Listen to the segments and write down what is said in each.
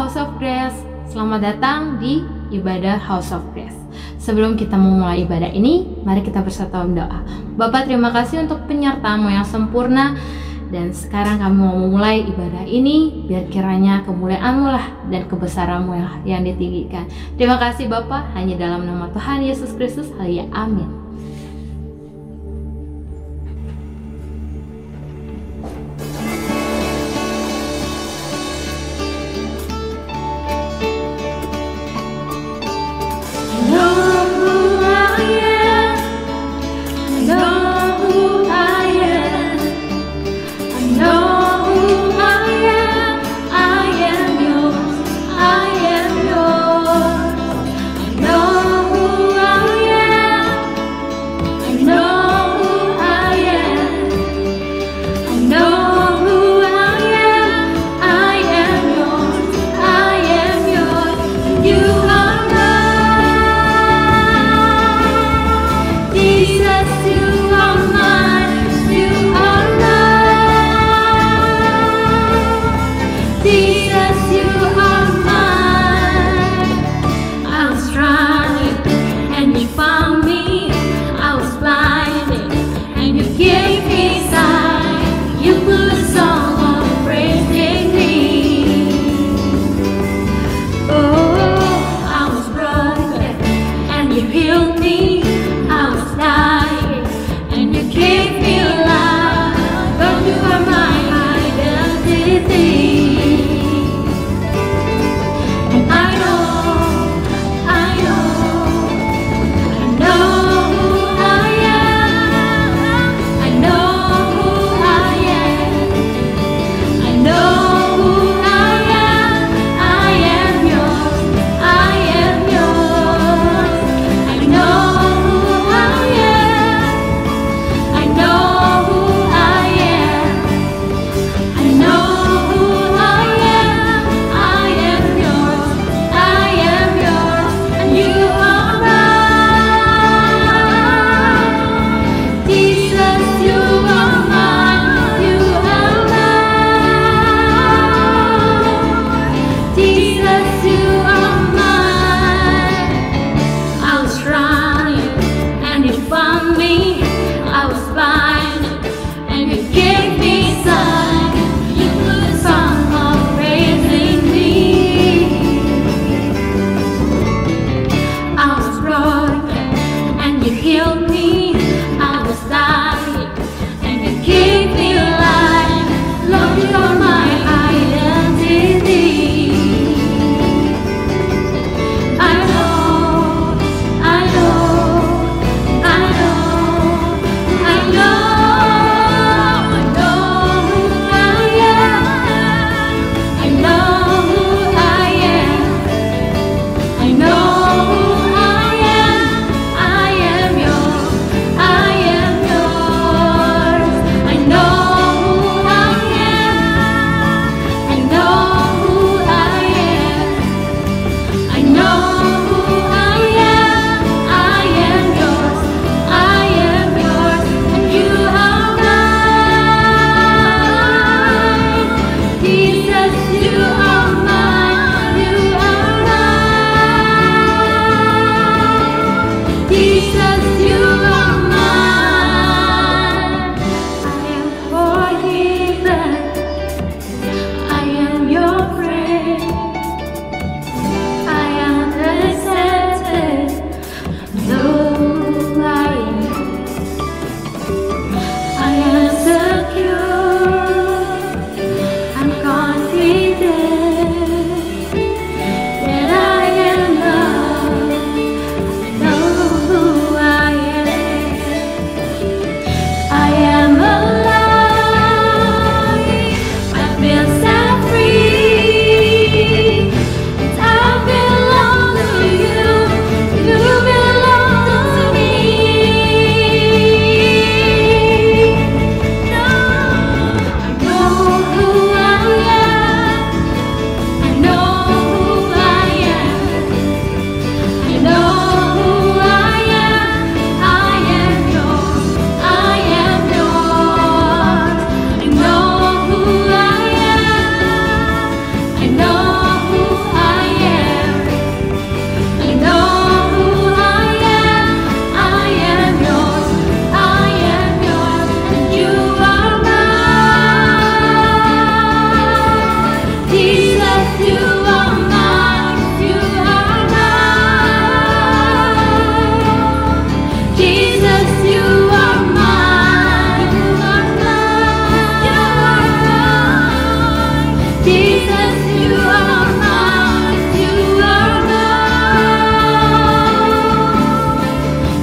House of Grace, selamat datang di ibadah House of Grace. Sebelum kita memulai ibadah ini, mari kita bersatu doa. Bapa, terima kasih untuk penyertaan-Mu yang sempurna. Dan sekarang kami mau memulai ibadah ini, biar kiranya kemuliaan-Mu lah dan kebesaran-Mu yang ditinggikan. Terima kasih Bapa, hanya dalam nama Tuhan Yesus Kristus, haleluya, amin. I know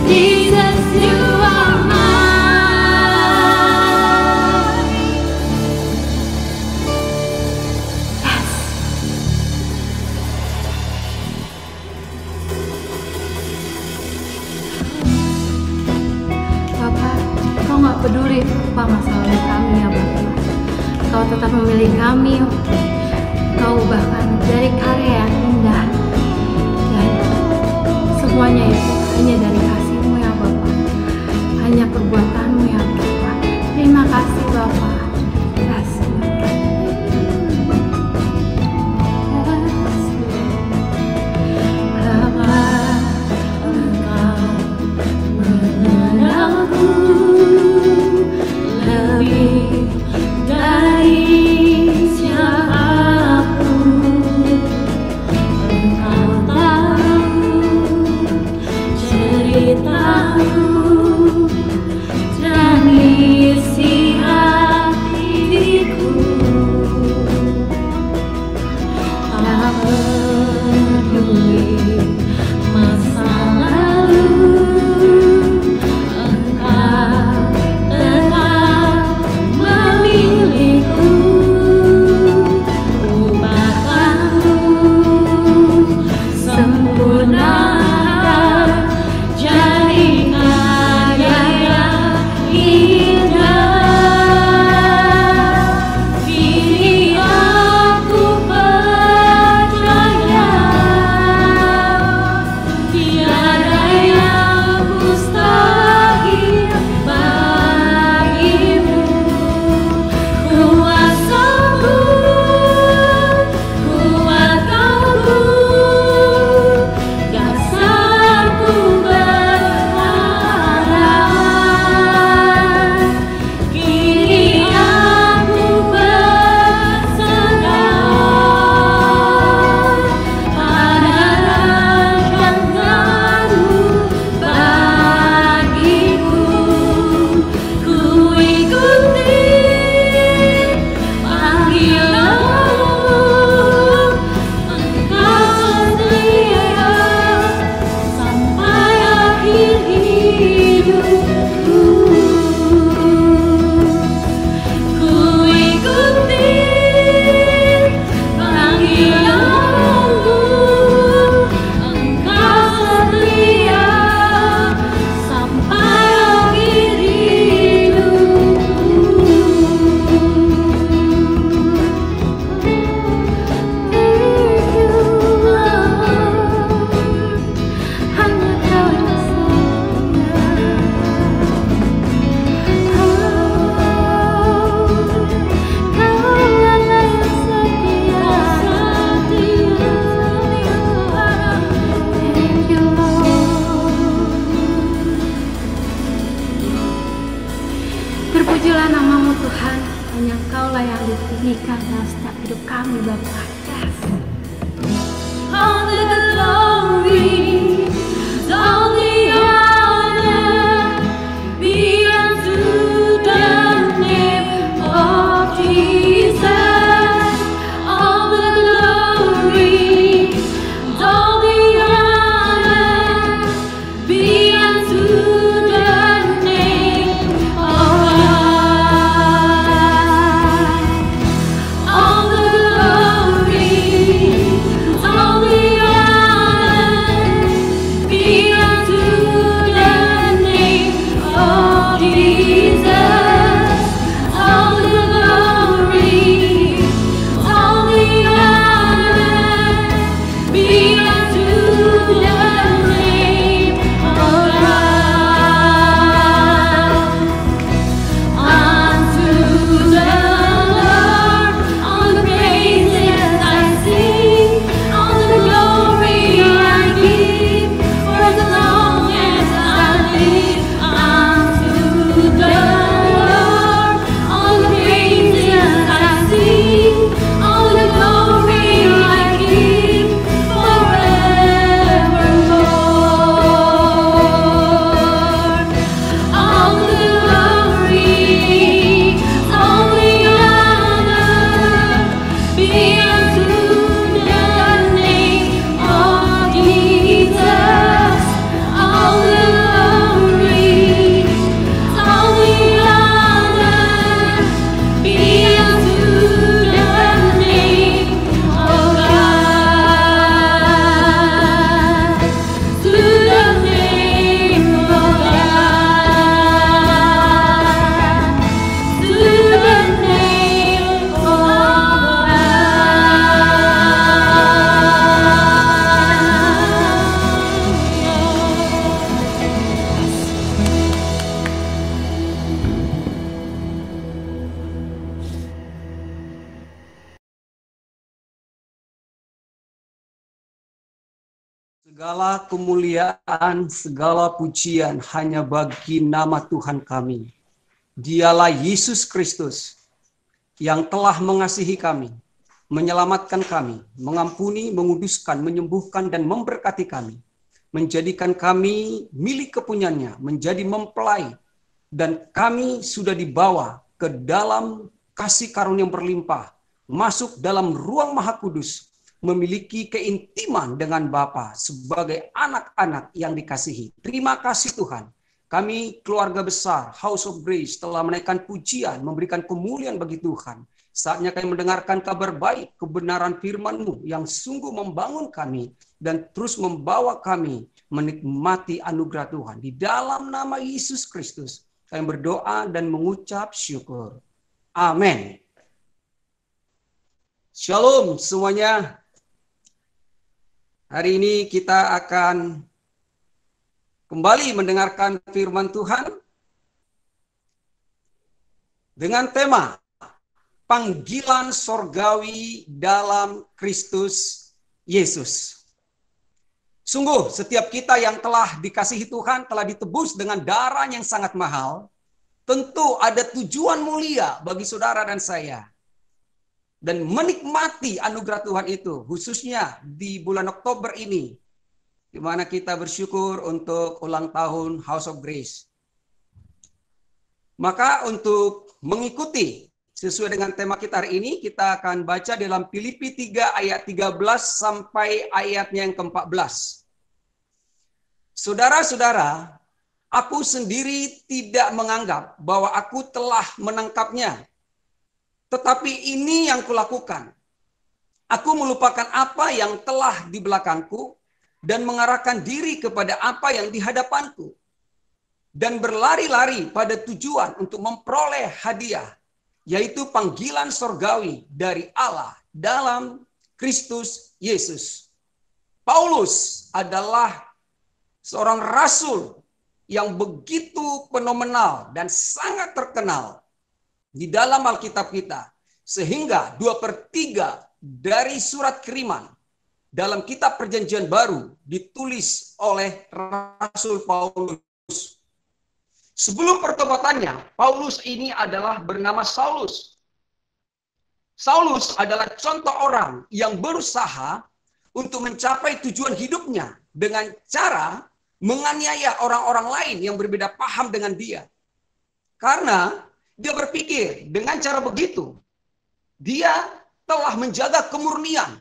Jesus, you are mine. Yes. Bapak, Kau nggak peduli apa masalah kami ya Bapak. Kau tetap memilih kami. Kau bahkan dari karya yang indah. Dan semuanya itu hanya dari kasih-Mu ya Bapak. Hanya perbuatan-Mu ya Bapak. Terima kasih Bapak. Yes. Bapak, Engkau mengenalku lebih dari siapapun. Engkau tahu ceritaku dan isi hatiku. Tak peduli masa lalu, Engkau tetap memilihku. Ubahkanku sempurnakan jadi karya yang indah. Kini aku percaya tiada yang mustahil bagimu. Kuasa-Mu, kuatkan-Ku, dasarku berharap. Kini aku bersandar pada rancangan-Mu bagiku. Ku ikuti panggilan-Mu, Engkau setia sampai akhir hidupku. Ku ikuti panggilan-Mu, Engkau setia sampai akhir hidupku. Hanya Kau yang Berpujilah nama-Mu Tuhan, hanya Engkau-lah yang ditinggikan dalam setiap hidup kami Bapak. Yes. All the glory, all the honor be unto the name of Jesus. All the glory, all the honor be unto the name of God. All the glory, Segala kemuliaan, segala pujian hanya bagi nama Tuhan kami. Dialah Yesus Kristus yang telah mengasihi kami, menyelamatkan kami, mengampuni, menguduskan, menyembuhkan, dan memberkati kami. Menjadikan kami milik kepunyaannya, menjadi mempelai, dan kami sudah dibawa ke dalam kasih karunia yang berlimpah, masuk dalam ruang Maha Kudus, memiliki keintiman dengan Bapa sebagai anak-anak yang dikasihi. Terima kasih Tuhan. Kami keluarga besar House of Grace telah menaikkan pujian, memberikan kemuliaan bagi Tuhan. Saatnya kami mendengarkan kabar baik, kebenaran firman-Mu yang sungguh membangun kami dan terus membawa kami menikmati anugerah Tuhan. Di dalam nama Yesus Kristus kami berdoa dan mengucap syukur. Amin. Shalom semuanya. Hari ini kita akan kembali mendengarkan firman Tuhan dengan tema panggilan sorgawi dalam Kristus Yesus. Sungguh setiap kita yang telah dikasihi Tuhan, telah ditebus dengan darah yang sangat mahal, tentu ada tujuan mulia bagi saudara dan saya. Dan menikmati anugerah Tuhan itu, khususnya di bulan Oktober ini, di mana kita bersyukur untuk ulang tahun House of Grace. Maka untuk mengikuti sesuai dengan tema kita hari ini, kita akan baca dalam Filipi 3 ayat 13 sampai ayatnya yang ke-14. Saudara-saudara, aku sendiri tidak menganggap bahwa aku telah menangkapnya. Tetapi ini yang kulakukan. Aku melupakan apa yang telah di belakangku dan mengarahkan diri kepada apa yang di hadapanku. Dan berlari-lari pada tujuan untuk memperoleh hadiah, yaitu panggilan sorgawi dari Allah dalam Kristus Yesus. Paulus adalah seorang rasul yang begitu fenomenal dan sangat terkenal di dalam Alkitab kita, sehingga 2/3 dari surat kiriman dalam kitab Perjanjian Baru ditulis oleh Rasul Paulus. Sebelum pertobatannya, Paulus ini adalah bernama Saulus. Saulus adalah contoh orang yang berusaha untuk mencapai tujuan hidupnya dengan cara menganiaya orang-orang lain yang berbeda paham dengan dia. Karena dia berpikir dengan cara begitu, dia telah menjaga kemurnian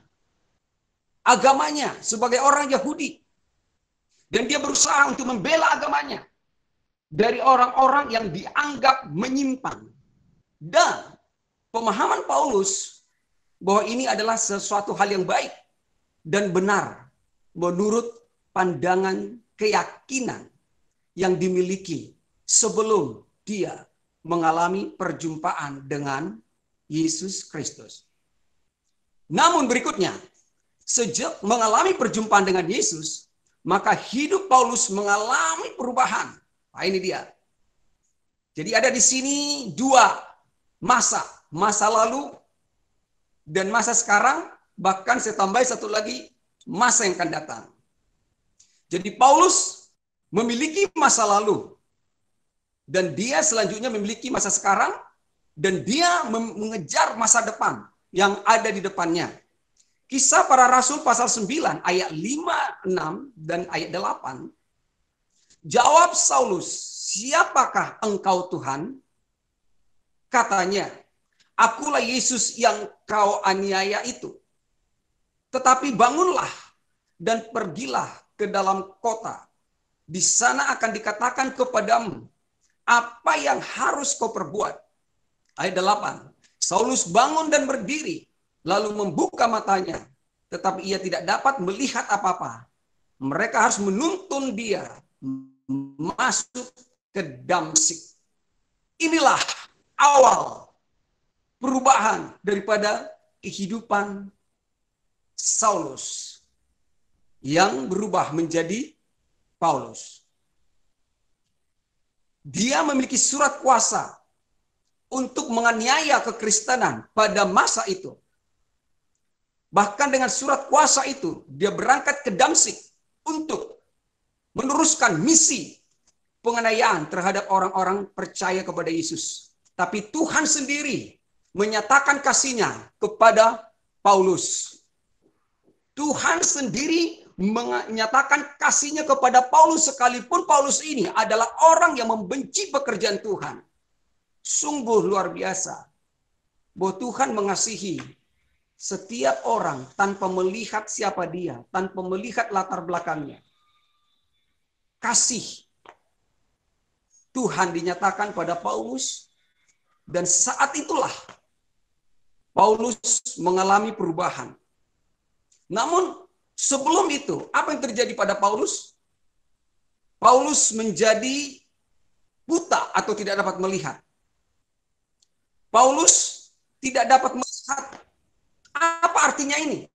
agamanya sebagai orang Yahudi. Dan dia berusaha untuk membela agamanya dari orang-orang yang dianggap menyimpang. Dan pemahaman Paulus bahwa ini adalah sesuatu hal yang baik dan benar menurut pandangan keyakinan yang dimiliki sebelum dia mengalami perjumpaan dengan Yesus Kristus. Namun berikutnya, sejak mengalami perjumpaan dengan Yesus, maka hidup Paulus mengalami perubahan. Nah, ini dia. Jadi ada di sini dua masa lalu dan masa sekarang, bahkan saya tambah satu lagi, masa yang akan datang. Jadi Paulus memiliki masa lalu, dan dia selanjutnya memiliki masa sekarang, dan dia mengejar masa depan yang ada di depannya. Kisah Para Rasul pasal 9 ayat 5, 6, dan ayat 8. Jawab Saulus, siapakah engkau Tuhan? Katanya, akulah Yesus yang kau aniaya itu. Tetapi bangunlah dan pergilah ke dalam kota. Di sana akan dikatakan kepadamu apa yang harus kau perbuat. Ayat 8. Saulus bangun dan berdiri, lalu membuka matanya, tetapi ia tidak dapat melihat apa-apa. Mereka harus menuntun dia masuk ke Damsyik. Inilah awal perubahan daripada kehidupan Saulus yang berubah menjadi Paulus. Dia memiliki surat kuasa untuk menganiaya kekristenan pada masa itu. Bahkan dengan surat kuasa itu, dia berangkat ke Damsyik untuk meneruskan misi penganiayaan terhadap orang-orang percaya kepada Yesus. Tapi Tuhan sendiri menyatakan kasih-Nya kepada Paulus. Tuhan sendiri menyatakan kasih-Nya kepada Paulus sekalipun Paulus ini adalah orang yang membenci pekerjaan Tuhan. Sungguh luar biasa bahwa Tuhan mengasihi setiap orang tanpa melihat siapa dia, tanpa melihat latar belakangnya. Kasih Tuhan dinyatakan pada Paulus, dan saat itulah Paulus mengalami perubahan. Namun sebelum itu, apa yang terjadi pada Paulus? Paulus menjadi buta atau tidak dapat melihat. Paulus tidak dapat melihat. Apa artinya ini?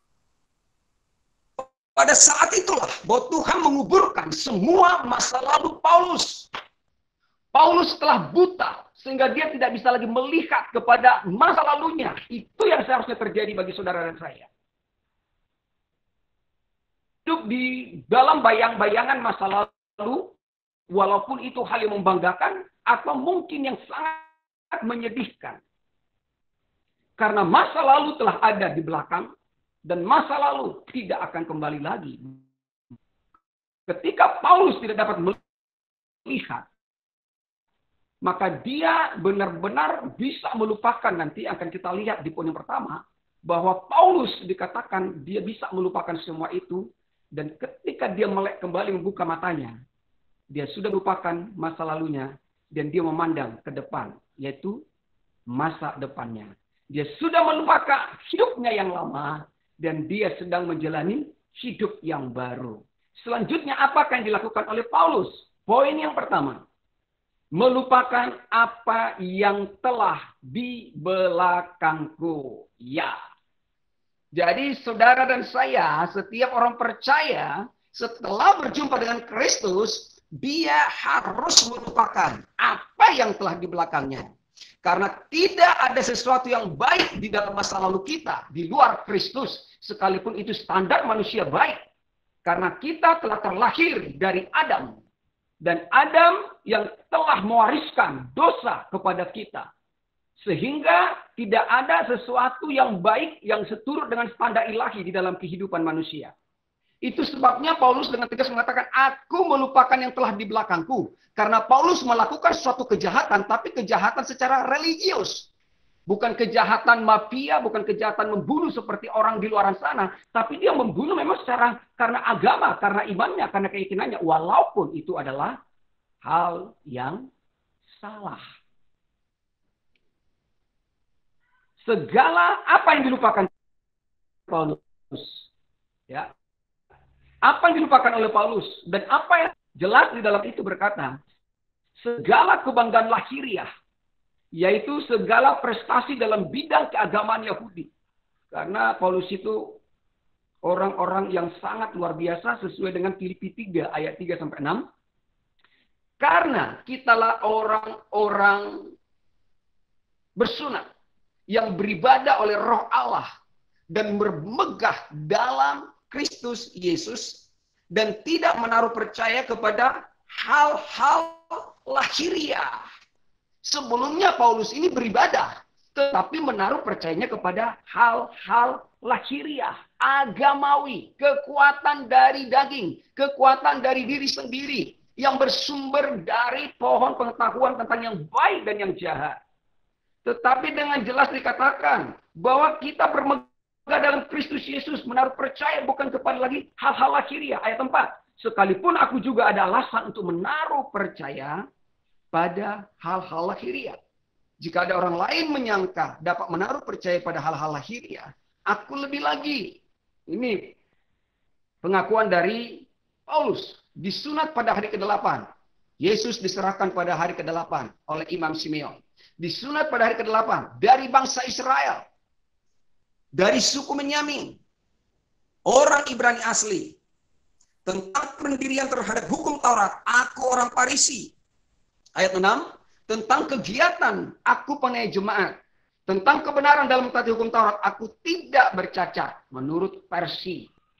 Pada saat itulah bahwa Tuhan menguburkan semua masa lalu Paulus. Paulus telah buta sehingga dia tidak bisa lagi melihat kepada masa lalunya. Itu yang seharusnya terjadi bagi saudara dan saya. Hidup di dalam bayang-bayangan masa lalu, walaupun itu hal yang membanggakan atau mungkin yang sangat menyedihkan. Karena masa lalu telah ada di belakang dan masa lalu tidak akan kembali lagi. Ketika Paulus tidak dapat melihat, maka dia benar-benar bisa melupakan. Nanti akan kita lihat di poin yang pertama, bahwa Paulus dikatakan dia bisa melupakan semua itu. Dan ketika dia melek kembali membuka matanya, dia sudah melupakan masa lalunya. Dan dia memandang ke depan, yaitu masa depannya. Dia sudah melupakan hidupnya yang lama. Dan dia sedang menjalani hidup yang baru. Selanjutnya apakah yang dilakukan oleh Paulus? Poin yang pertama. Melupakan apa yang telah di belakangku. Ya. Jadi saudara dan saya, setiap orang percaya, setelah berjumpa dengan Kristus, dia harus melupakan apa yang telah di belakangnya. Karena tidak ada sesuatu yang baik di dalam masa lalu kita, di luar Kristus, sekalipun itu standar manusia baik. Karena kita telah terlahir dari Adam. Dan Adam yang telah mewariskan dosa kepada kita. Sehingga tidak ada sesuatu yang baik yang seturut dengan standar ilahi di dalam kehidupan manusia. Itu sebabnya Paulus dengan tegas mengatakan, aku melupakan yang telah di belakangku. Karena Paulus melakukan suatu kejahatan, tapi kejahatan secara religius. Bukan kejahatan mafia, bukan kejahatan membunuh seperti orang di luar sana. Tapi dia membunuh memang secara karena agama, karena imannya, karena keyakinannya. Walaupun itu adalah hal yang salah. Segala apa yang dilupakan Paulus. Ya. Apa yang dilupakan oleh Paulus. Dan apa yang jelas di dalam itu berkata, segala kebanggaan lahiriah, yaitu segala prestasi dalam bidang keagamaan Yahudi. Karena Paulus itu orang-orang yang sangat luar biasa sesuai dengan Filipi 3 ayat 3-6. Karena kitalah orang-orang bersunat yang beribadah oleh Roh Allah dan bermegah dalam Kristus Yesus dan tidak menaruh percaya kepada hal-hal lahiriah. Sebelumnya Paulus ini beribadah, tetapi menaruh percayanya kepada hal-hal lahiriah, agamawi, kekuatan dari daging, kekuatan dari diri sendiri, yang bersumber dari pohon pengetahuan tentang yang baik dan yang jahat. Tetapi dengan jelas dikatakan bahwa kita bermegah dalam Kristus Yesus, menaruh percaya bukan kepada lagi hal-hal lahiriah. Ayat 4. Sekalipun aku juga ada alasan untuk menaruh percaya pada hal-hal lahiriah. Jika ada orang lain menyangka dapat menaruh percaya pada hal-hal lahiriah, aku lebih lagi. Ini pengakuan dari Paulus. Disunat pada hari ke-8. Yesus diserahkan pada hari ke-8 oleh Imam Simeon. Disunat pada hari ke-8 dari bangsa Israel. Dari suku Benyamin. Orang Ibrani asli. Tentang pendirian terhadap hukum Taurat. Aku orang Farisi. Ayat 6. Tentang kegiatan aku penanya jemaat. Tentang kebenaran dalam mentaati hukum Taurat. Aku tidak bercacat menurut versi.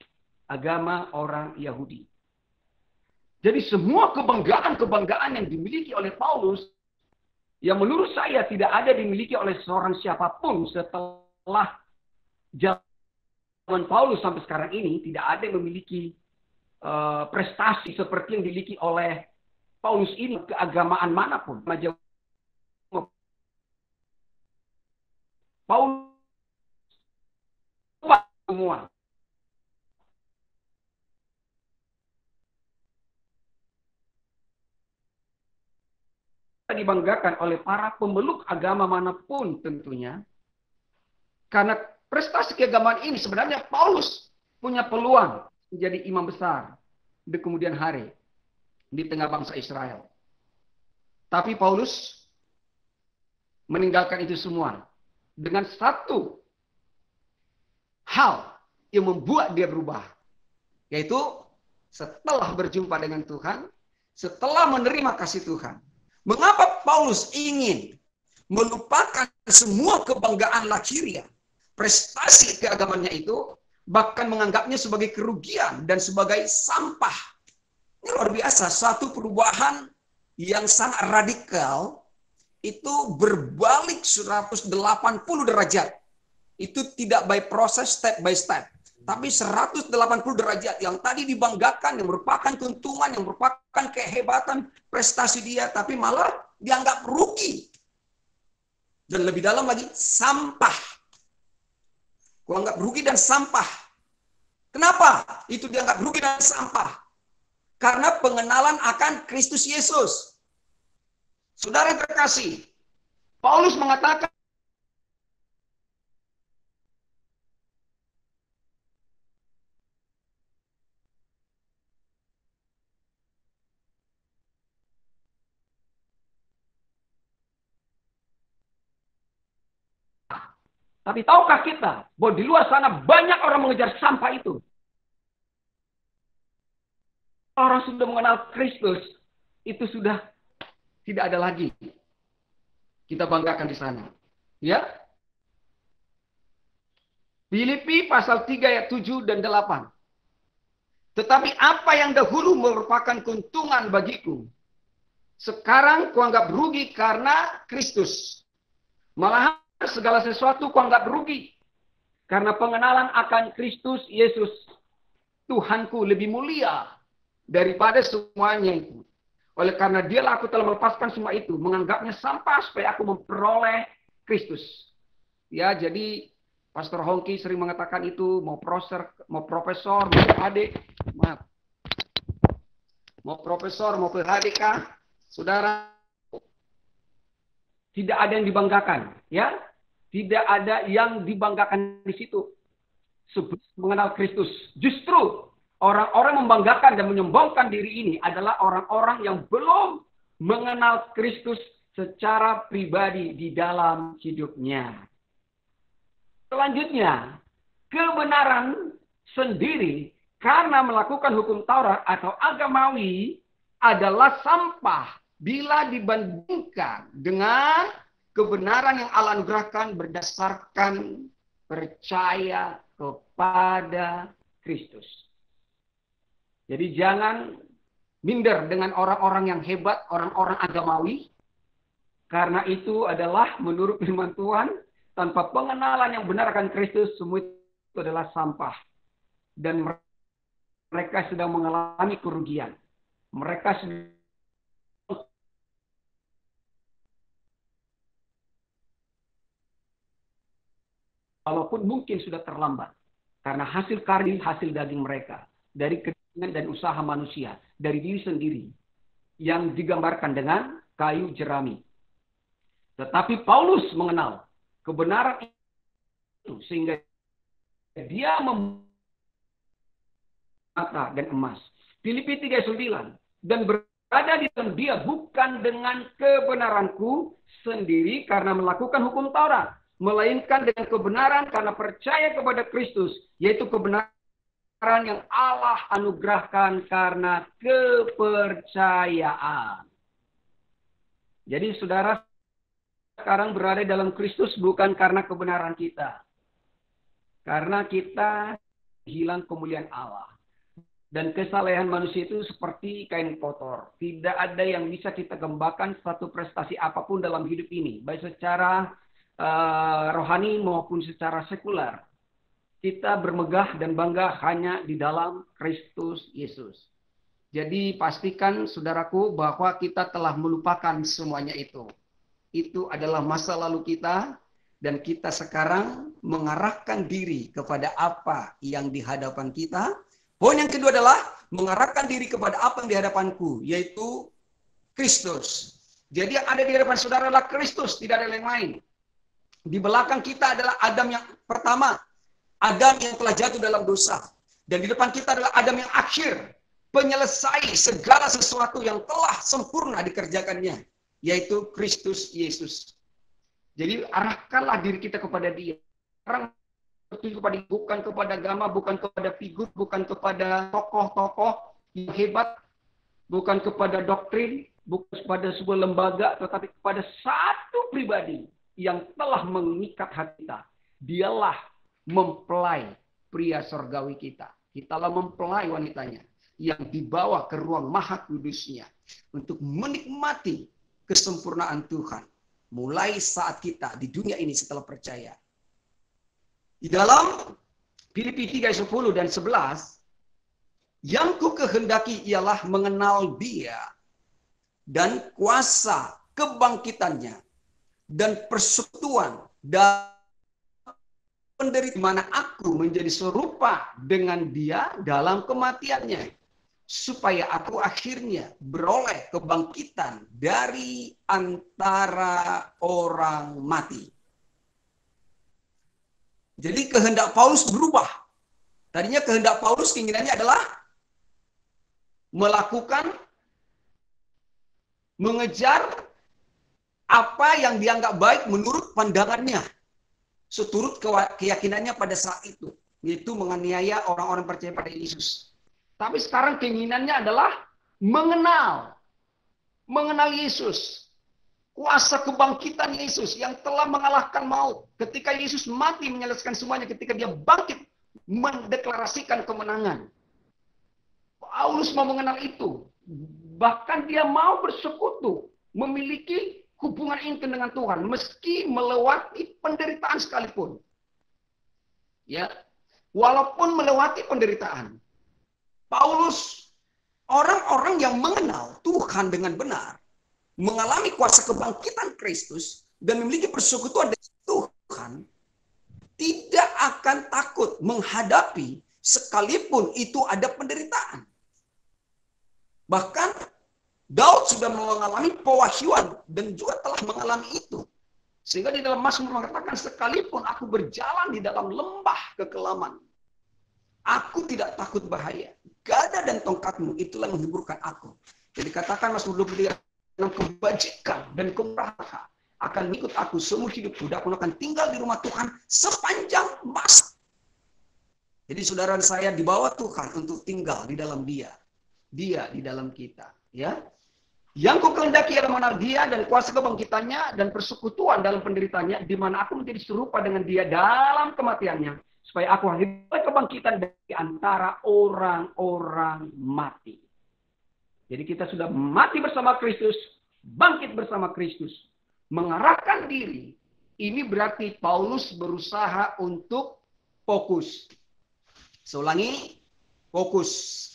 agama orang Yahudi. Jadi semua kebanggaan-kebanggaan yang dimiliki oleh Paulus, yang menurut saya tidak ada dimiliki oleh seorang siapapun setelah zaman Paulus sampai sekarang ini, tidak ada yang memiliki prestasi seperti yang dimiliki oleh Paulus ini, keagamaan manapun. Paulus semua. Dibanggakan oleh para pemeluk agama manapun tentunya. Karena prestasi keagamaan ini sebenarnya Paulus punya peluang menjadi imam besar di kemudian hari di tengah bangsa Israel. Tapi Paulus meninggalkan itu semua dengan satu hal yang membuat dia berubah. Yaitu setelah berjumpa dengan Tuhan, setelah menerima kasih Tuhan. Mengapa Paulus ingin melupakan semua kebanggaan lahiriah, prestasi keagamannya itu, bahkan menganggapnya sebagai kerugian dan sebagai sampah. Ini luar biasa, satu perubahan yang sangat radikal, itu berbalik 180 derajat. Itu tidak by proses, step by step. Tapi 180 derajat yang tadi dibanggakan, yang merupakan keuntungan, yang merupakan kehebatan prestasi dia, tapi malah dianggap rugi. Dan lebih dalam lagi, sampah. Kuanggap rugi dan sampah. Kenapa itu dianggap rugi dan sampah? Karena pengenalan akan Kristus Yesus. Saudara yang terkasih, Paulus mengatakan, tapi tahukah kita bahwa di luar sana banyak orang mengejar sampah itu? Orang sudah mengenal Kristus, itu sudah tidak ada lagi. Kita banggakan di sana. Ya. Filipi pasal 3 ayat 7 dan 8. Tetapi apa yang dahulu merupakan keuntungan bagiku, sekarang kuanggap rugi karena Kristus. Malahan segala sesuatu kuanggap rugi karena pengenalan akan Kristus Yesus, Tuhanku, lebih mulia daripada semuanya itu. Oleh karena dialah aku telah melepaskan semua itu, menganggapnya sampah supaya aku memperoleh Kristus. Ya, jadi Pastor Hongki sering mengatakan itu, mau profesor, mau adik, maaf. Mau profesor, mau PhD kah? Saudara, tidak ada yang dibanggakan, ya. Tidak ada yang dibanggakan di situ. Sebelum mengenal Kristus, justru orang-orang membanggakan dan menyombongkan diri ini adalah orang-orang yang belum mengenal Kristus secara pribadi di dalam hidupnya. Selanjutnya, kebenaran sendiri karena melakukan hukum Taurat atau agamawi adalah sampah bila dibandingkan dengan kebenaran yang Allah anugerahkan berdasarkan percaya kepada Kristus. Jadi jangan minder dengan orang-orang yang hebat, orang-orang agamawi. Karena itu adalah menurut firman Tuhan, tanpa pengenalan yang benar akan Kristus, semua itu adalah sampah. Dan mereka sedang mengalami kerugian. Mereka sedang walaupun mungkin sudah terlambat. Karena hasil karya, hasil daging mereka. Dari keinginan dan usaha manusia. Dari diri sendiri. Yang digambarkan dengan kayu jerami. Tetapi Paulus mengenal kebenaran itu. Sehingga dia mata dan emas. Filipi 3:9. Dan berada di dalam dia bukan dengan kebenaranku sendiri karena melakukan hukum Taurat. Melainkan dengan kebenaran karena percaya kepada Kristus. Yaitu kebenaran yang Allah anugerahkan karena kepercayaan. Jadi saudara sekarang berada dalam Kristus bukan karena kebenaran kita. Karena kita hilang kemuliaan Allah. Dan kesalehan manusia itu seperti kain kotor. Tidak ada yang bisa kita gambarkan satu prestasi apapun dalam hidup ini. Baik secara rohani maupun secara sekular. Kita bermegah dan bangga hanya di dalam Kristus Yesus. Jadi pastikan saudaraku bahwa kita telah melupakan semuanya itu. Itu adalah masa lalu kita. Dan kita sekarang mengarahkan diri kepada apa yang di hadapan kita. Poin yang kedua adalah mengarahkan diri kepada apa yang di hadapanku, yaitu Kristus. Jadi yang ada di hadapan saudara adalah Kristus, tidak ada yang lain. Di belakang kita adalah Adam yang pertama, Adam yang telah jatuh dalam dosa. Dan di depan kita adalah Adam yang akhir, penyelesai segala sesuatu yang telah sempurna dikerjakannya, yaitu Kristus Yesus. Jadi arahkanlah diri kita kepada Dia. Orang bukan kepada agama, bukan kepada figur, bukan kepada tokoh-tokoh yang hebat, bukan kepada doktrin, bukan kepada sebuah lembaga, tetapi kepada satu pribadi yang telah mengikat hati kita. Dialah mempelai pria surgawi kita. Kitalah mempelai wanitanya yang dibawa ke ruang maha kudusnya untuk menikmati kesempurnaan Tuhan. Mulai saat kita di dunia ini setelah percaya. Di dalam Filipi 3 ayat 10 dan 11, yang ku kehendaki ialah mengenal Dia dan kuasa kebangkitannya dan persekutuan dan penderitaan, mana aku menjadi serupa dengan Dia dalam kematiannya, supaya aku akhirnya beroleh kebangkitan dari antara orang mati. Jadi kehendak Paulus berubah. Tadinya kehendak Paulus keinginannya adalah melakukan, mengejar apa yang dianggap baik menurut pandangannya, seturut keyakinannya pada saat itu, yaitu menganiaya orang-orang percaya pada Yesus. Tapi sekarang keinginannya adalah mengenal Yesus. Kuasa kebangkitan Yesus yang telah mengalahkan maut. Ketika Yesus mati menyelesaikan semuanya, ketika dia bangkit mendeklarasikan kemenangan. Paulus mau mengenal itu. Bahkan dia mau bersekutu, memiliki hubungan intim dengan Tuhan, meski melewati penderitaan sekalipun. Ya, walaupun melewati penderitaan. Paulus, orang-orang yang mengenal Tuhan dengan benar, mengalami kuasa kebangkitan Kristus dan memiliki persekutuan dengan Tuhan, tidak akan takut menghadapi sekalipun itu ada penderitaan. Bahkan Daud sudah mengalami pewahyuan dan juga telah mengalami itu. Sehingga di dalam Mazmur mengatakan, sekalipun aku berjalan di dalam lembah kekelaman, aku tidak takut bahaya. Gada dan tongkatmu itulah yang menghiburkan aku. Jadi katakan Mazmur 23, kebajikan dan kemurahan akan mengikut aku seumur hidupku, dan aku akan tinggal di rumah Tuhan sepanjang masa. Jadi saudara saya dibawa Tuhan untuk tinggal di dalam Dia di dalam kita, ya. Yang ku kehendaki adalah mengenal Dia dan kuasa kebangkitannya dan persekutuan dalam penderitaannya, di mana aku menjadi serupa dengan Dia dalam kematiannya, supaya aku hidup kebangkitan dari antara orang-orang mati. Jadi kita sudah mati bersama Kristus, bangkit bersama Kristus, mengarahkan diri. Ini berarti Paulus berusaha untuk fokus. Saya ulangi, fokus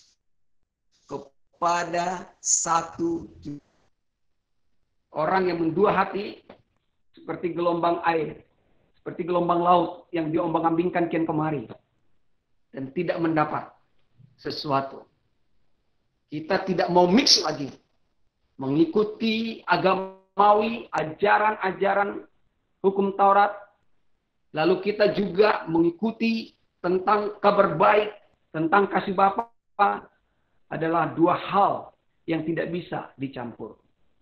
kepada satu. Orang yang mendua hati seperti gelombang air, seperti gelombang laut yang diombang-ambingkan kian kemari dan tidak mendapat sesuatu. Kita tidak mau mix lagi, mengikuti agamawi, ajaran-ajaran hukum Taurat. Lalu kita juga mengikuti tentang kabar baik, tentang kasih Bapa, adalah dua hal yang tidak bisa dicampur.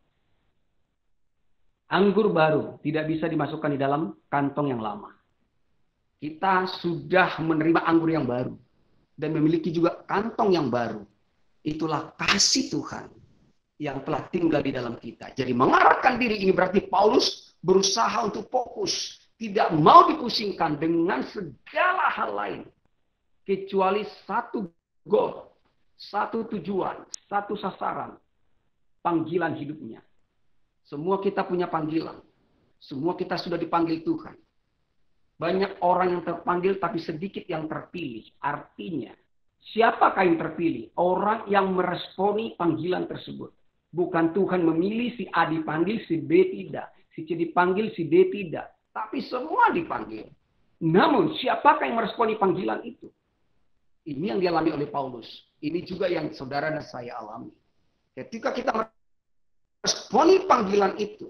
Anggur baru tidak bisa dimasukkan di dalam kantong yang lama. Kita sudah menerima anggur yang baru dan memiliki juga kantong yang baru. Itulah kasih Tuhan yang telah tinggal di dalam kita. Jadi mengarahkan diri ini berarti Paulus berusaha untuk fokus. Tidak mau dipusingkan dengan segala hal lain. Kecuali satu goal. satu tujuan, satu sasaran, panggilan hidupnya. Semua kita punya panggilan. Semua kita sudah dipanggil Tuhan. Banyak orang yang terpanggil tapi sedikit yang terpilih. Artinya, siapakah yang terpilih? Orang yang meresponi panggilan tersebut. Bukan Tuhan memilih si A dipanggil, si B tidak. Si C dipanggil, si D tidak. Tapi semua dipanggil. Namun, siapakah yang meresponi panggilan itu? Ini yang dialami oleh Paulus. Ini juga yang saudara dan saya alami. Ketika kita meresponi panggilan itu,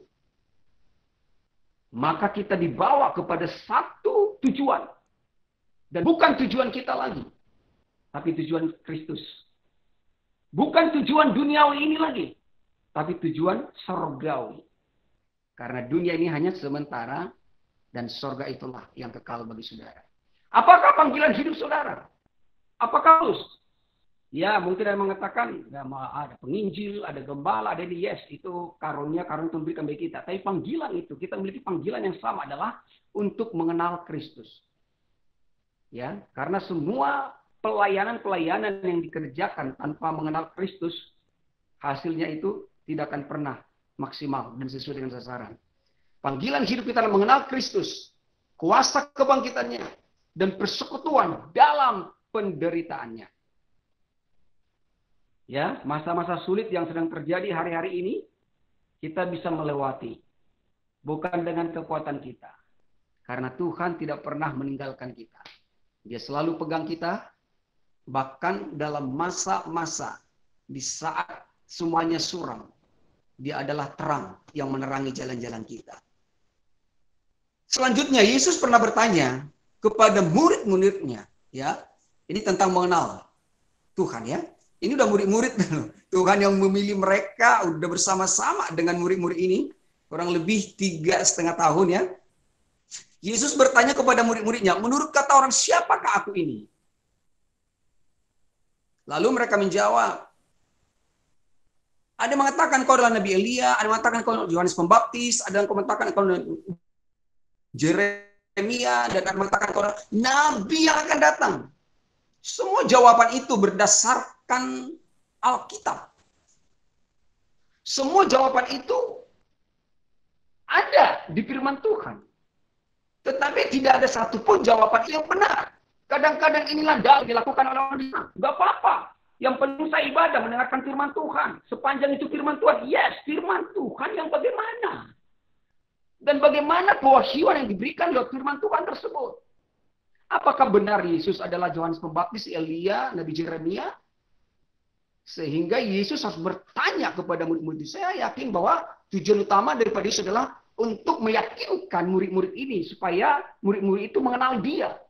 maka kita dibawa kepada satu tujuan. Dan bukan tujuan kita lagi, tapi tujuan Kristus. Bukan tujuan duniawi ini lagi, tapi tujuan surgawi. Karena dunia ini hanya sementara, dan surga itulah yang kekal bagi saudara. Apakah panggilan hidup saudara? Apakah Paulus? Ya, mungkin ada yang mengatakan, ya, ada penginjil, ada gembala, ada ini. Yes, itu karunia Tuhan berikan bagi kita. Tapi panggilan itu, kita memiliki panggilan yang sama adalah untuk mengenal Kristus. Ya, karena semua pelayanan-pelayanan yang dikerjakan tanpa mengenal Kristus, hasilnya itu tidak akan pernah maksimal dan sesuai dengan sasaran. Panggilan hidup kita adalah mengenal Kristus, kuasa kebangkitannya, dan persekutuan dalam penderitaannya. Ya, masa-masa sulit yang sedang terjadi hari-hari ini, kita bisa melewati. Bukan dengan kekuatan kita. Karena Tuhan tidak pernah meninggalkan kita. Dia selalu pegang kita, bahkan dalam masa-masa di saat semuanya suram, dia adalah terang yang menerangi jalan-jalan kita. Selanjutnya, Yesus pernah bertanya kepada murid-muridnya, ya, ini tentang mengenal Tuhan, ya. Ini udah murid-murid, Tuhan yang memilih mereka, udah bersama-sama dengan murid-murid ini, kurang lebih 3,5 tahun, ya. Yesus bertanya kepada murid-muridnya, menurut kata orang, siapakah aku ini? Lalu mereka menjawab, ada yang mengatakan kau adalah Nabi Elia, ada yang mengatakan kau Yohanes Pembaptis, ada yang mengatakan kau Jeremia, dan ada yang mengatakan kau Nabi yang akan datang. Semua jawaban itu berdasarkan Alkitab. Semua jawaban itu ada di firman Tuhan. Tetapi tidak ada satupun jawaban yang benar. Kadang-kadang inilah dilakukan oleh orang Islam. Gak apa-apa. Yang penting saya ibadah mendengarkan firman Tuhan. Sepanjang itu firman Tuhan. Yes, firman Tuhan yang bagaimana? Dan bagaimana kewahyuan yang diberikan lewat firman Tuhan tersebut? Apakah benar Yesus adalah Yohanes Pembaptis, Elia, Nabi Jeremia? Sehingga Yesus harus bertanya kepada murid-murid. Saya yakin bahwa tujuan utama daripada Yesus adalah untuk meyakinkan murid-murid ini supaya murid-murid itu mengenal Dia.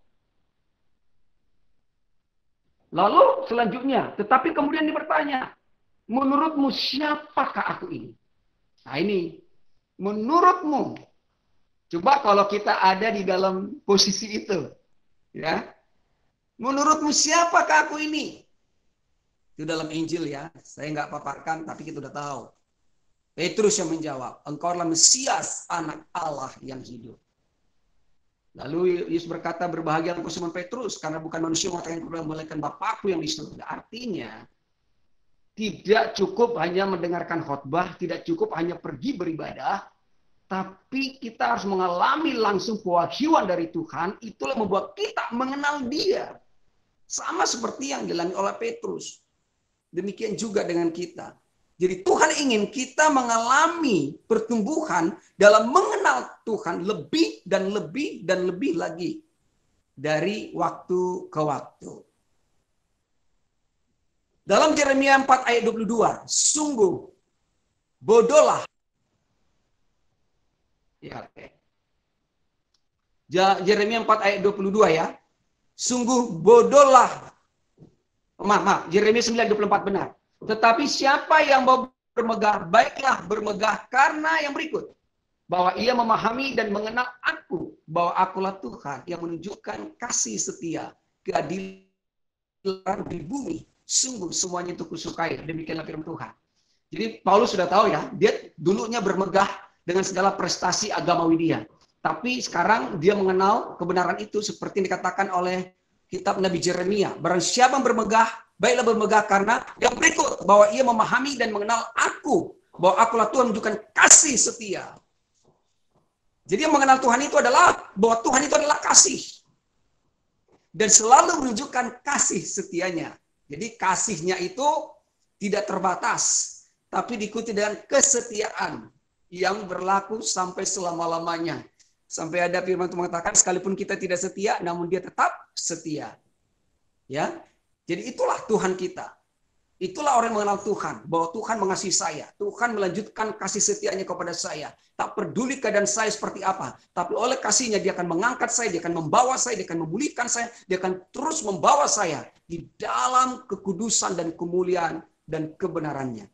Lalu selanjutnya, tetapi kemudian dia bertanya, menurutmu siapakah aku ini? Nah ini, menurutmu. Coba kalau kita ada di dalam posisi itu. Ya, menurutmu siapakah aku ini? Itu dalam Injil, ya. Saya nggak paparkan, tapi kita udah tahu. Petrus yang menjawab, engkau adalah Mesias, anak Allah yang hidup. Lalu Yesus berkata, berbahagia engkau Simon Petrus, karena bukan manusia mengatakan kepada melainkan Bapakku yang di surga. Artinya, tidak cukup hanya mendengarkan khotbah, tidak cukup hanya pergi beribadah, tapi kita harus mengalami langsung kewahyuan dari Tuhan. Itulah membuat kita mengenal Dia. Sama seperti yang dialami oleh Petrus. Demikian juga dengan kita. Jadi Tuhan ingin kita mengalami pertumbuhan dalam mengenal Tuhan lebih dan lebih dan lebih lagi. Dari waktu ke waktu. Dalam Yeremia 4 ayat 22. Sungguh bodohlah. Ya, oke. Yeremia 4 ayat 22 ya. Sungguh bodohlah. Maaf, Yeremia 9 ayat 24 benar. Tetapi siapa yang mau bermegah, baiklah bermegah karena yang berikut. Bahwa ia memahami dan mengenal aku. Bahwa akulah Tuhan yang menunjukkan kasih setia, keadilan di bumi. Sungguh semuanya itu kusukai. Demikianlah firman Tuhan. Jadi Paulus sudah tahu ya, dia dulunya bermegah dengan segala prestasi agamawi dia. Tapi sekarang dia mengenal kebenaran itu seperti yang dikatakan oleh kitab Nabi Jeremia. Barang siapa yang bermegah, Baiklah bermegah karena yang berikut, bahwa ia memahami dan mengenal aku, bahwa akulah Tuhan menunjukkan kasih setia. Jadi yang mengenal Tuhan itu adalah bahwa Tuhan itu adalah kasih. Dan selalu menunjukkan kasih setianya. Jadi kasihnya itu tidak terbatas, tapi diikuti dengan kesetiaan yang berlaku sampai selama-lamanya. Sampai ada firman Tuhan mengatakan, sekalipun kita tidak setia, namun dia tetap setia. Ya, jadi itulah Tuhan kita. Itulah orang yang mengenal Tuhan, bahwa Tuhan mengasihi saya. Tuhan melanjutkan kasih setianya kepada saya. Tak peduli keadaan saya seperti apa, tapi oleh kasihnya dia akan mengangkat saya, dia akan membawa saya, dia akan memulihkan saya, dia akan terus membawa saya di dalam kekudusan dan kemuliaan dan kebenarannya.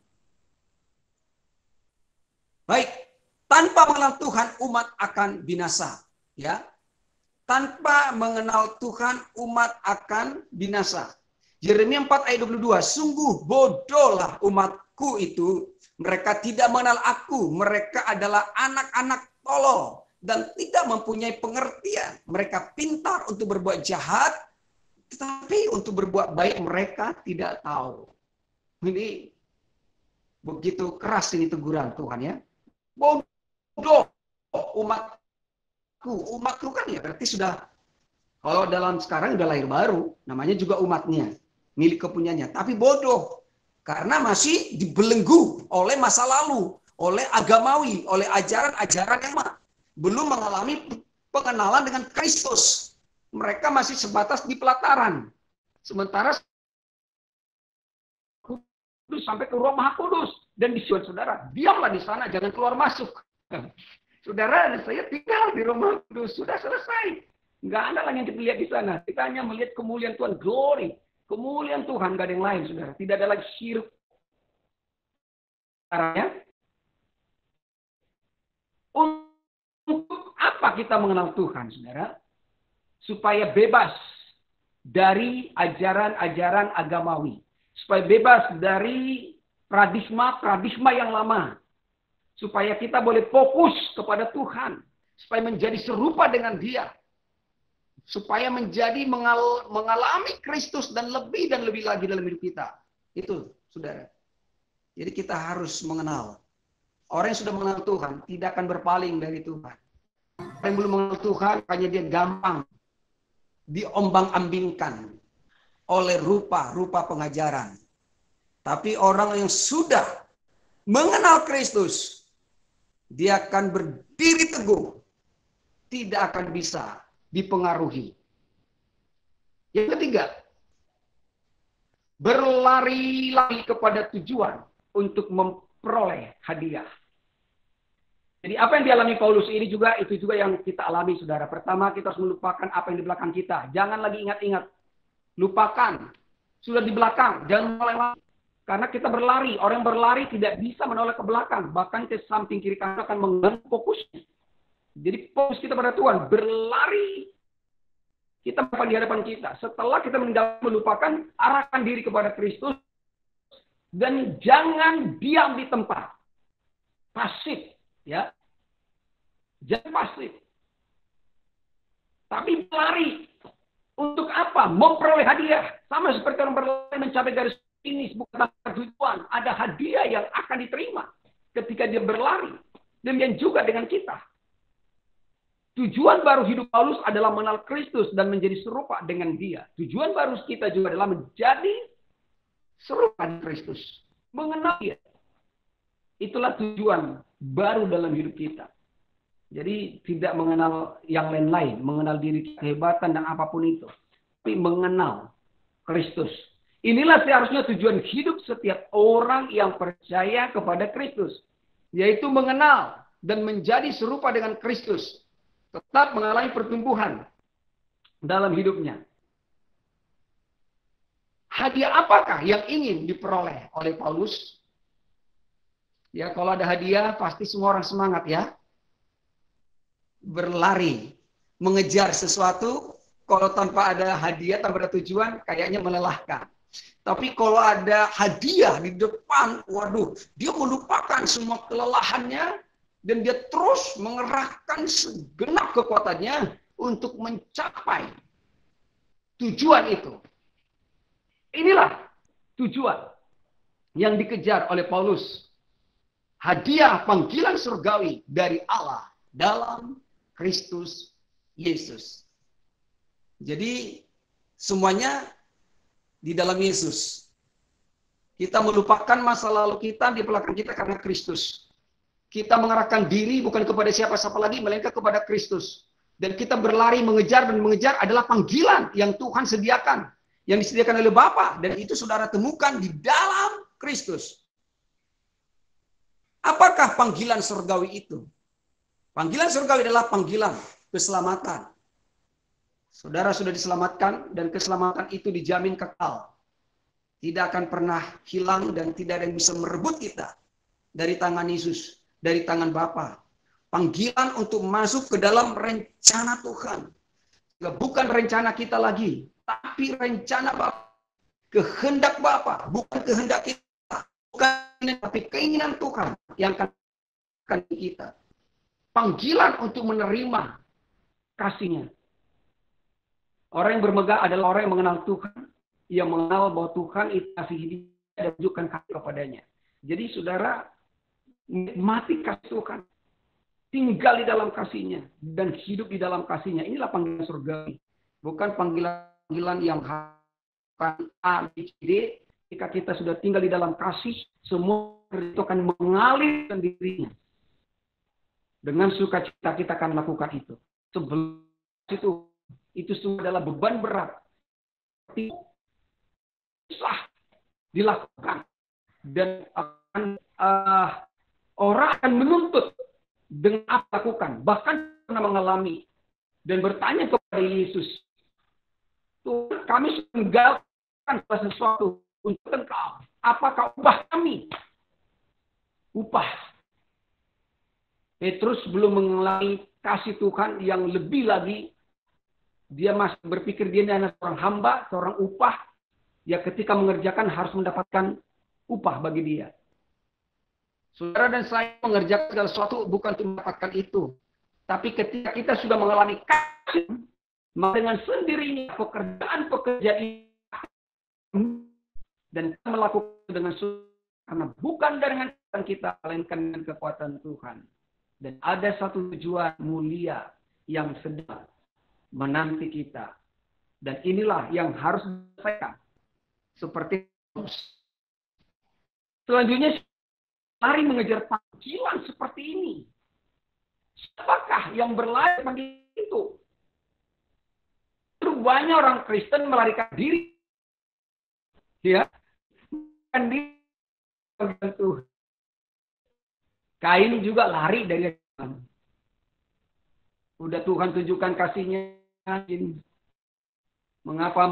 Baik, tanpa mengenal Tuhan umat akan binasa, ya. Tanpa mengenal Tuhan umat akan binasa. Yeremia 4 ayat 22, sungguh bodohlah umatku itu, mereka tidak mengenal aku, mereka adalah anak-anak tolol dan tidak mempunyai pengertian. Mereka pintar untuk berbuat jahat, tetapi untuk berbuat baik mereka tidak tahu. Ini begitu keras ini teguran Tuhan, ya. Bodoh umatku kan ya berarti sudah, kalau dalam sekarang udah lahir baru, namanya juga umatnya, milik kepunyanya. Tapi bodoh karena masih dibelenggu oleh masa lalu, oleh agamawi, oleh ajaran-ajaran yang belum mengalami pengenalan dengan Kristus. Mereka masih sebatas di pelataran. Sementara kudus sampai ke ruang Maha Kudus dan disuruh saudara, diamlah di sana, jangan keluar masuk. Saudara dan saya tinggal di ruang Maha Kudus, sudah selesai. Nggak ada lagi yang kita lihat di sana. Kita hanya melihat kemuliaan Tuhan, glory. Kemuliaan Tuhan, nggak ada yang lain, saudara. Tidak ada lagi syirik. Caranya, untuk apa kita mengenal Tuhan, saudara? Supaya bebas dari ajaran-ajaran agamawi. Supaya bebas dari paradigma yang lama. Supaya kita boleh fokus kepada Tuhan. Supaya menjadi serupa dengan Dia. Supaya menjadi mengalami Kristus dan lebih lagi dalam hidup kita. Itu, saudara. Jadi kita harus mengenal. Orang yang sudah mengenal Tuhan tidak akan berpaling dari Tuhan. Orang yang belum mengenal Tuhan, hanya dia gampang diombang-ambingkan oleh rupa-rupa pengajaran. Tapi orang yang sudah mengenal Kristus, dia akan berdiri teguh, tidak akan bisa dipengaruhi. Yang ketiga, berlari-lari kepada tujuan untuk memperoleh hadiah. Jadi apa yang dialami Paulus ini juga, itu juga yang kita alami, saudara. Pertama, kita harus melupakan apa yang di belakang kita. Jangan lagi ingat-ingat. Lupakan. Sudah di belakang, jangan mulai lagi. Karena kita berlari. Orang yang berlari tidak bisa menoleh ke belakang. Bahkan ke samping kiri kanan akan mengganggu fokusnya. Jadi fokus kita pada Tuhan. Berlari. Kita di hadapan kita. Setelah kita melupakan, arahkan diri kepada Kristus. Dan jangan diam di tempat. Pasif. Ya, jangan pasif. Tapi berlari. Untuk apa? Memperoleh hadiah. Sama seperti orang berlari mencapai garis finish, bukan tujuan. Ada hadiah yang akan diterima ketika dia berlari. Demikian juga dengan kita. Tujuan baru hidup Paulus adalah mengenal Kristus dan menjadi serupa dengan Dia. Tujuan baru kita juga adalah menjadi serupa dengan Kristus. Mengenal Dia. Itulah tujuan baru dalam hidup kita. Jadi tidak mengenal yang lain-lain, mengenal diri kehebatan dan apapun itu, tapi mengenal Kristus. Inilah seharusnya tujuan hidup setiap orang yang percaya kepada Kristus, yaitu mengenal dan menjadi serupa dengan Kristus, tetap mengalami pertumbuhan dalam hidupnya. Hadiah apakah yang ingin diperoleh oleh Paulus? Ya, kalau ada hadiah, pasti semua orang semangat ya. Berlari, mengejar sesuatu, kalau tanpa ada hadiah, tanpa ada tujuan, kayaknya melelahkan. Tapi kalau ada hadiah di depan, waduh, dia melupakan semua kelelahannya, dan dia terus mengerahkan segenap kekuatannya untuk mencapai tujuan itu. Inilah tujuan yang dikejar oleh Paulus. Hadiah panggilan surgawi dari Allah dalam Kristus Yesus. Jadi semuanya di dalam Yesus. Kita melupakan masa lalu kita di belakang kita karena Kristus. Kita mengarahkan diri bukan kepada siapa-siapa lagi, melainkan kepada Kristus. Dan kita berlari mengejar dan mengejar adalah panggilan yang Tuhan sediakan. Yang disediakan oleh Bapa. Dan itu saudara temukan di dalam Kristus. Apakah panggilan surgawi itu? Panggilan surgawi adalah panggilan keselamatan. Saudara sudah diselamatkan dan keselamatan itu dijamin kekal. Tidak akan pernah hilang dan tidak ada yang bisa merebut kita dari tangan Yesus, dari tangan Bapa. Panggilan untuk masuk ke dalam rencana Tuhan. Bukan rencana kita lagi, tapi rencana Bapa. Kehendak Bapa, bukan kehendak kita. Bukan, tapi keinginan Tuhan yang akan kita. Panggilan untuk menerima kasih-Nya. Orang yang bermegah adalah orang yang mengenal Tuhan. Ia mengenal bahwa Tuhan itu kasih hidup dan tunjukkan kasih kepadanya. Jadi saudara, nikmati kasih Tuhan. Tinggal di dalam kasih-Nya. Dan hidup di dalam kasih-Nya. Inilah panggilan surgawi. Bukan panggilan yang A, B, C, D. Ketika kita sudah tinggal di dalam kasih, semua itu akan mengalir sendirinya. Dengan sukacita kita akan melakukan itu. Sebelum itu semua adalah beban berat. Susah dilakukan. Dan orang akan menuntut dengan apa lakukan. Bahkan pernah mengalami dan bertanya kepada Yesus. Tuhan, kami sudah meninggalkan sesuatu untuk Engkau. Apakah upah kami? Upah. Petrus belum mengalami kasih Tuhan yang lebih lagi. Dia masih berpikir dia adalah seorang hamba, seorang upah. Ya ketika mengerjakan harus mendapatkan upah bagi dia. Saudara dan saya mengerjakan segala sesuatu bukan untuk mendapatkan itu. Tapi ketika kita sudah mengalami kasih, maka dengan sendirinya pekerjaan-pekerjaan dan kita melakukan dengan karena bukan dengan kekuatan kita, melainkan dengan kekuatan Tuhan. Dan ada satu tujuan mulia yang sedang menanti kita. Dan inilah yang harus diselesaikan. Seperti selanjutnya, lari mengejar panggilan seperti ini. Siapakah yang berlari panggilan itu? Banyak orang Kristen melarikan diri. Ya. Tuhan. Kain juga lari dari Tuhan. Udah Tuhan tunjukkan kasih-Nya. Mengapa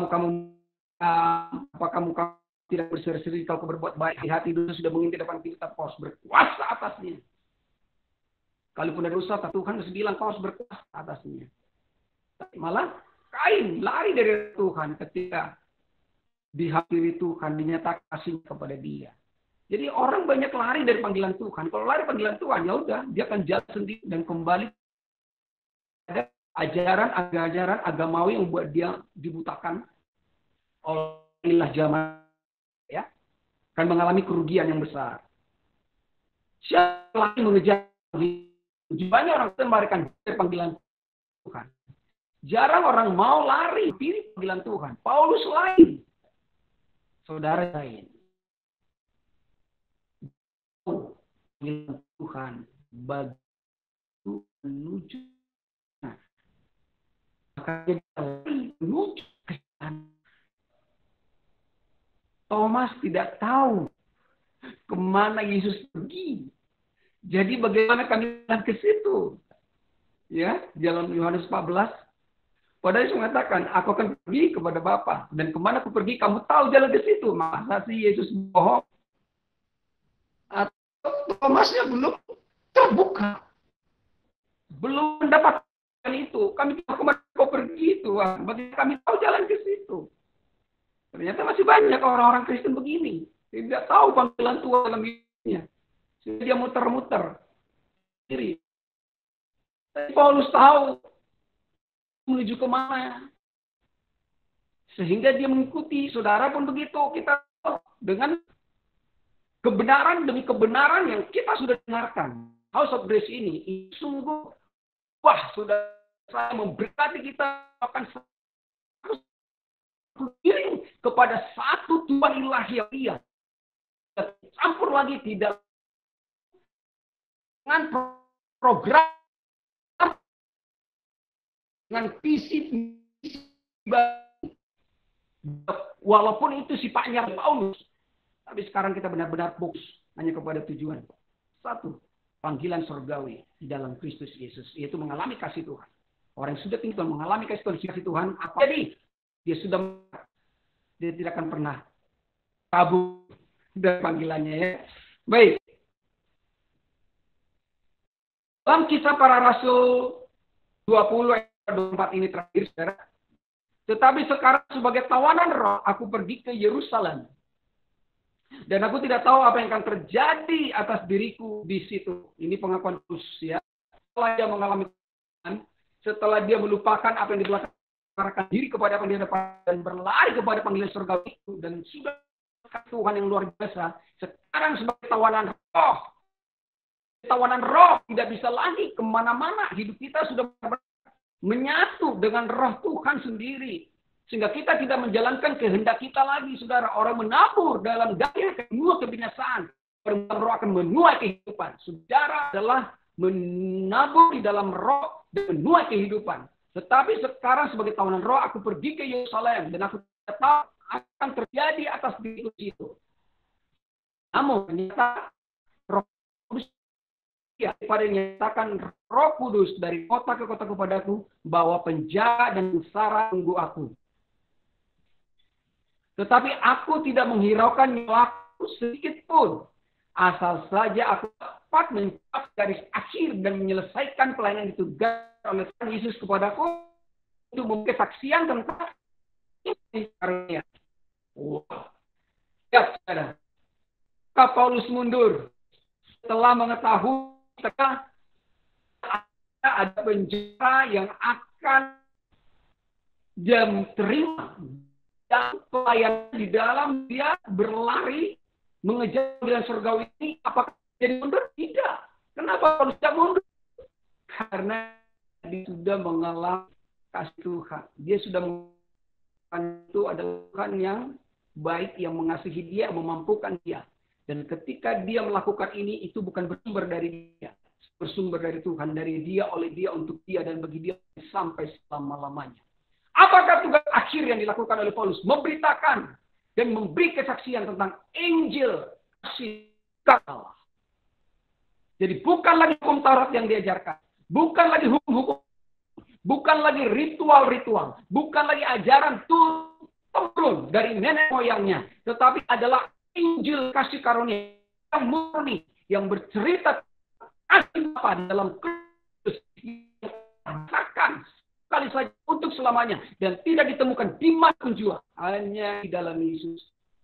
kamu tidak berseri-seri kalau berbuat baik di hati dosa sudah mengintip depan kita, kau harus berkuasa atasnya. Kalaupun ada dosa, Tuhan harus bilang kau harus berkuasa atasnya. Tapi malah Kain lari dari Tuhan ketika dihadiri Tuhan, dinyatakan kasih kepada dia. Jadi orang banyak lari dari panggilan Tuhan. Kalau lari panggilan Tuhan, ya udah, dia akan jalan sendiri dan kembali pada ajaran agamawi yang membuat dia dibutakan oleh zaman, ya, akan mengalami kerugian yang besar. Siapa lagi mengejar? Banyak orang yang melarikan dari panggilan Tuhan. Jarang orang mau lari dari panggilan Tuhan. Paulus lain. Saudara lain. Panggilan Tuhan bagi menuju. Nah, menuju ke sana. Thomas tidak tahu kemana Yesus pergi. Jadi bagaimana kami jalan ke situ? Ya, dalam Yohanes 14. Padahal Yesus mengatakan, aku akan pergi kepada Bapa. Dan kemana aku pergi, kamu tahu jalan ke situ. Masa sih Yesus bohong? Atau Thomasnya belum terbuka. Belum mendapatkan itu. Kami tahu kemana kau pergi Tuhan. Bagaimana kami tahu jalan ke situ? Ternyata masih banyak orang-orang Kristen begini. Tidak tahu panggilan Tuhan dalam hidupnya. Sehingga dia muter-muter. Tapi Paulus tahu menuju kemana. Sehingga dia mengikuti. Saudara pun begitu. Kita dengan kebenaran demi kebenaran yang kita sudah dengarkan. House of Grace ini sungguh, wah, sudah saya memberkati kita akan diri kepada satu Tuhan ilahi yang dia campur lagi tidak dengan program, dengan visi, walaupun itu sifatnya Paulus, tapi sekarang kita benar-benar fokus hanya kepada tujuan satu, panggilan surgawi di dalam Kristus Yesus, yaitu mengalami kasih Tuhan. Orang yang sudah tinggal mengalami kasih Tuhan, apa jadi? Dia tidak akan pernah kabur dari panggilannya, ya. Baik. Dalam Kisah Para Rasul 20-24 ini terakhir, saudara. Tetapi sekarang sebagai tawanan roh, aku pergi ke Yerusalem. Dan aku tidak tahu apa yang akan terjadi atas diriku di situ. Ini pengakuan Paulus, ya. Setelah dia mengalami Tuhan, setelah dia melupakan apa yang di belakang, diri kepada apa yang di depan, dan berlari kepada panggilan surgawi itu, dan sudah Tuhan yang luar biasa, sekarang sebagai tawanan roh. Tawanan roh tidak bisa lagi kemana-mana. Hidup kita sudah menyatu dengan roh Tuhan sendiri. Sehingga kita tidak menjalankan kehendak kita lagi, saudara. Orang menabur dalam gaya menua kebinasaan. Orang roh akan menuai kehidupan. Saudara adalah menabur di dalam roh dan menuai kehidupan. Tetapi sekarang sebagai tawanan roh, aku pergi ke Yerusalem. Dan aku tidak tahu akan terjadi atas diriku itu. Namun ternyata roh Kudus, ya, pada menyatakan Roh Kudus dari kota ke kota kepadaku, bahwa penjara dan sengsara tunggu aku. Tetapi aku tidak menghiraukan nyawaku sedikit pun. Asal saja aku dapat mencapai garis akhir dan menyelesaikan pelayanan ditugaskan oleh Tuhan Yesus kepadaku untuk memberi kesaksian tentang ini karunia. Wow. Ya, saudara. Paulus mundur setelah mengetahui ada penjara yang akan dia terima. Dan pelayan di dalam dia berlari mengejar panggilan surgawi ini, apakah jadi mundur? Tidak. Kenapa harus tidak mundur? Karena dia sudah mengalami kasih Tuhan. Dia sudah mengalami itu adalah Tuhan yang baik, yang mengasihi dia, memampukan dia. Dan ketika dia melakukan ini, itu bukan bersumber dari dia. Bersumber dari Tuhan, dari dia, oleh dia, untuk dia, dan bagi dia sampai selama-lamanya. Apakah tugas akhir yang dilakukan oleh Paulus? Memberitakan dan memberi kesaksian tentang Injil kasih Allah. Jadi bukan lagi hukum Taurat yang diajarkan. Bukan lagi hukum-hukum. Bukan lagi ritual-ritual. Bukan lagi ajaran turun dari nenek moyangnya. Tetapi adalah Injil kasih karunia yang murni. Yang bercerita kasih Bapa dalam Kristus. Yang sekali saja untuk selamanya, dan tidak ditemukan di mana pun jua, hanya di dalam Yesus.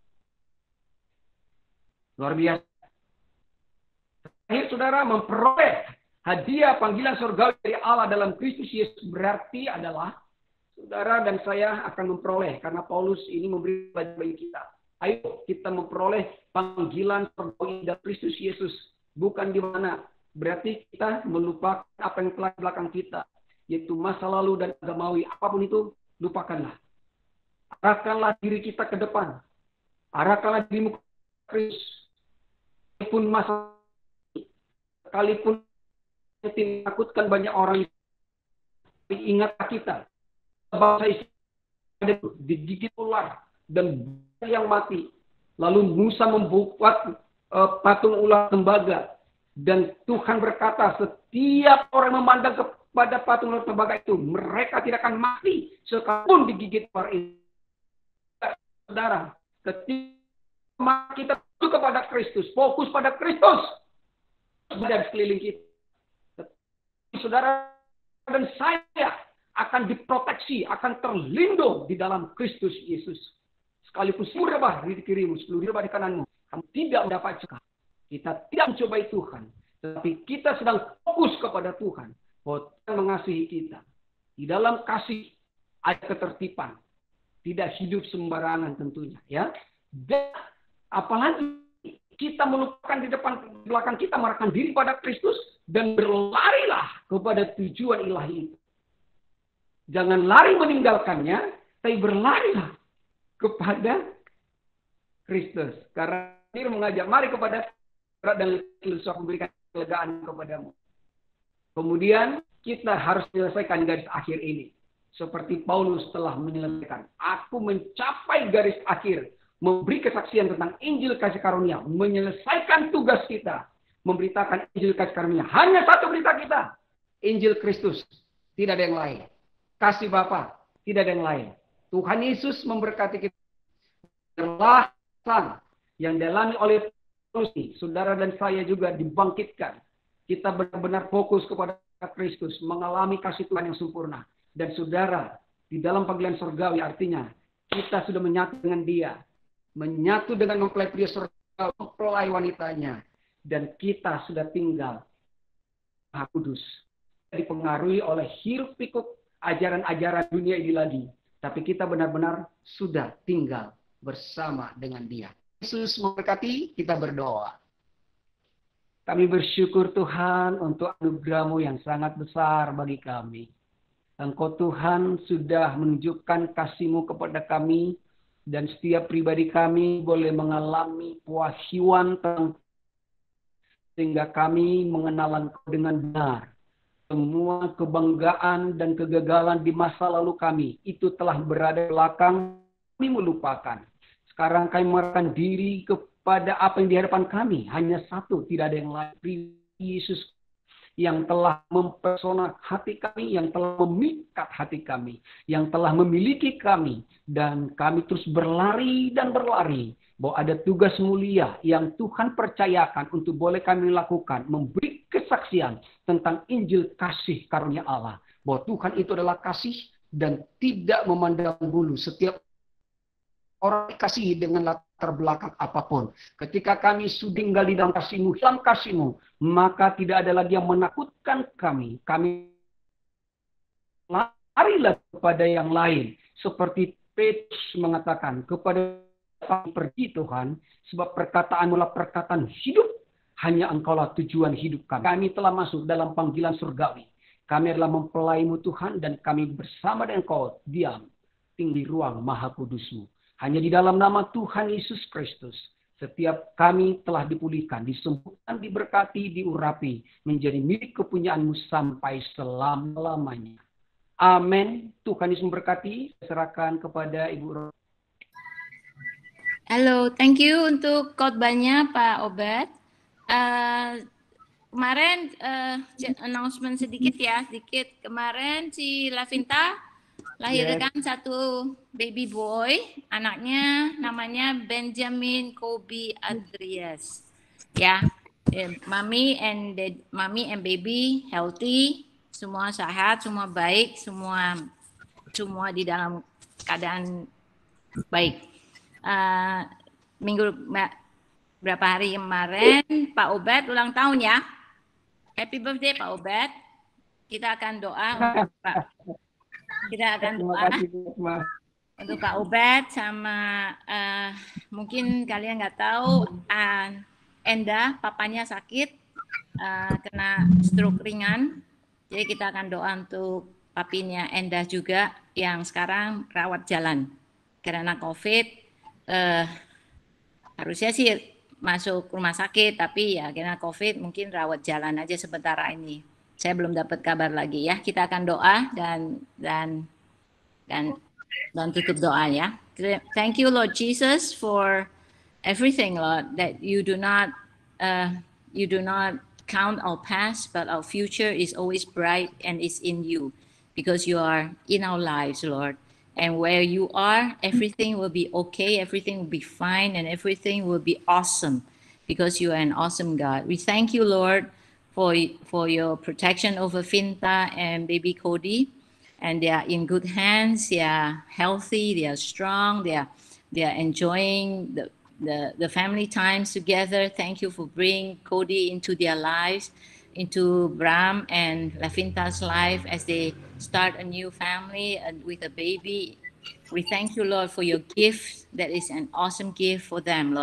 Luar biasa. Terakhir, saudara, memperoleh hadiah panggilan surgawi dari Allah dalam Kristus Yesus berarti adalah saudara dan saya akan memperoleh, karena Paulus ini memberi bagi kita. Ayo kita memperoleh panggilan surgawi dari Kristus Yesus, bukan di mana. Berarti kita melupakan apa yang telah di belakang kita, yaitu masa lalu dan agamawi, apapun itu, lupakanlah. Arahkanlah diri kita ke depan. Arahkanlah dirimu ke Kristus. Sekalipun masa, sekalipun menakutkan banyak orang, ingatlah kita. Bangsa Israel digigit ular dan yang mati. Lalu Musa membuat patung ular tembaga. Dan Tuhan berkata, setiap orang memandang pada patung ular tembaga itu, mereka tidak akan mati sekalipun digigit ular itu. Saudara, ketika kita fokus kepada Kristus, fokus pada Kristus, dan sekeliling kita, saudara dan saya akan diproteksi, akan terlindung di dalam Kristus Yesus. Sekalipun 10 rebah di kirimu, 10 rebah di kananmu, kamu tidak mendapat cekal. Kita tidak mencobai Tuhan, tetapi kita sedang fokus kepada Tuhan. Bahwa Tuhan mengasihi kita. Di dalam kasih ada ketertiban. Tidak hidup sembarangan tentunya. Ya. Dan Apalagi kita melupakan di belakang kita merahkan diri pada Kristus dan berlarilah kepada tujuan ilahi itu. Jangan lari meninggalkannya, tapi berlarilah kepada Kristus. Karena dia mengajak, mari kepada dan Yesus memberikan kelegaan kepadamu. Kemudian kita harus menyelesaikan garis akhir ini. Seperti Paulus telah menyelesaikan. Aku mencapai garis akhir. Memberi kesaksian tentang Injil kasih karunia. Menyelesaikan tugas kita. Memberitakan Injil kasih karunia. Hanya satu berita kita. Injil Kristus. Tidak ada yang lain. Kasih Bapa. Tidak ada yang lain. Tuhan Yesus memberkati kita. Perlahan yang dialami oleh Paulus, saudara dan saya juga dibangkitkan. Kita benar-benar fokus kepada Kristus. Mengalami kasih Tuhan yang sempurna. Dan saudara, di dalam panggilan surgawi artinya, kita sudah menyatu dengan dia. Menyatu dengan mempelai pria surga, mempelai wanitanya. Dan kita sudah tinggal Maha Kudus. Dipengaruhi oleh hiruk pikuk ajaran-ajaran dunia ini lagi. Tapi kita benar-benar sudah tinggal bersama dengan dia. Yesus memberkati, kita berdoa. Kami bersyukur Tuhan untuk anugerah-Mu yang sangat besar bagi kami. Engkau Tuhan sudah menunjukkan kasih-Mu kepada kami. Dan setiap pribadi kami boleh mengalami pewahyuan sehingga kami mengenal Engkau dengan benar. Semua kebanggaan dan kegagalan di masa lalu kami itu telah berada di belakang, kami melupakan. Sekarang kami menyerahkan diri kepada apa yang di hadapan kami. Hanya satu, tidak ada yang lain. Yesus yang telah mempesona hati kami, yang telah memikat hati kami, yang telah memiliki kami. Dan kami terus berlari dan berlari. Bahwa ada tugas mulia yang Tuhan percayakan untuk boleh kami lakukan. Memberi kesaksian tentang Injil kasih karunia Allah. Bahwa Tuhan itu adalah kasih dan tidak memandang bulu. Setiap orang dikasihi dengan latar belakang apapun. Ketika kami sudah tinggal di dalam kasih-Mu, maka tidak ada lagi yang menakutkan kami. Kami larilah kepada yang lain. Seperti Petrus mengatakan, kepada kami pergi Tuhan, sebab perkataan-Mu adalah perkataan hidup. Hanya Engkaulah tujuan hidup kami. Kami telah masuk dalam panggilan surgawi. Kami adalah mempelai-Mu Tuhan, dan kami bersama dengan Engkau diam tinggi ruang Maha Kudus-Mu. Hanya di dalam nama Tuhan Yesus Kristus, setiap kami telah dipulihkan, disembuhkan, diberkati, diurapi, menjadi milik kepunyaan-Mu sampai selama-lamanya. Amin. Tuhan Yesus memberkati. Serahkan kepada Ibu Ro. Halo, thank you untuk khotbahnya Pak Obed. Kemarin announcement sedikit ya, Kemarin si Lavinta lahirkan satu baby boy, anaknya namanya Benjamin Kobe Andreas. Ya, mami and baby healthy, semua sehat, semua baik, semua di dalam keadaan baik. Minggu berapa hari kemarin Pak Obed ulang tahun ya. Happy birthday Pak Obed. Kita akan doa untuk Pak. Kita akan doa untuk Pak Obed sama mungkin kalian nggak tahu Enda papanya sakit kena stroke ringan. Jadi kita akan doa untuk papinya Enda juga yang sekarang rawat jalan karena COVID. Harusnya sih masuk rumah sakit, tapi ya karena COVID mungkin rawat jalan aja sementara ini. Saya belum dapat kabar lagi ya. Kita akan doa dan tutup doa ya. Thank you Lord Jesus for everything Lord, that you do not count our past, but our future is always bright and is in you, because you are in our lives, Lord. And where you are, everything will be okay, everything will be fine, and everything will be awesome, because you are an awesome God. We thank you, Lord, for your protection over Finta and baby Cody. And they are in good hands, they are healthy, they are strong, they are enjoying the family times together. Thank you for bringing Cody into their lives, into Bram and Lafinta's life as they start a new family and with a baby. We thank you, Lord, for your gift that is an awesome gift for them, Lord.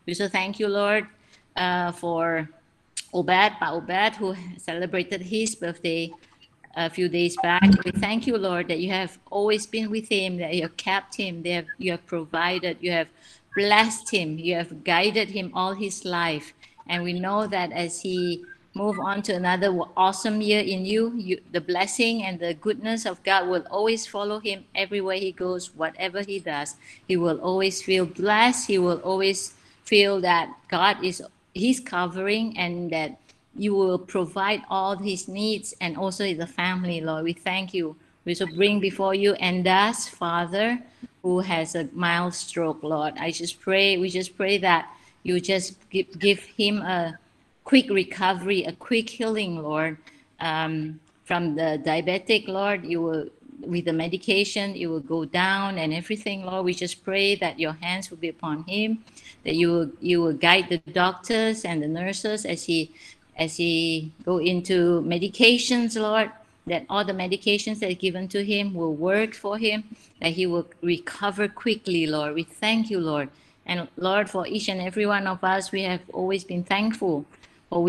We so thank you, Lord, for Obed, Pa Obed, who celebrated his birthday a few days back. We thank you, Lord, that you have always been with him, that you have kept him, you have provided, you have blessed him, you have guided him all his life. And we know that as he move on to another awesome year in you, the blessing and the goodness of God will always follow him everywhere he goes, whatever he does. He will always feel blessed. He will always feel that God is his covering, and that you will provide all his needs, and also the family, Lord. We thank you. We shall bring before you Enda's father, who has a mild stroke, Lord. We just pray that you just give him a quick recovery, a quick healing, Lord. From the diabetic, Lord, you will, with the medication, it will go down and everything, Lord. We just pray that your hands will be upon him, that you will guide the doctors and the nurses as he go into medications, Lord, that all the medications that are given to him will work for him, that he will recover quickly, Lord. We thank you, Lord. And Lord, for each and every one of us, we have always been thankful for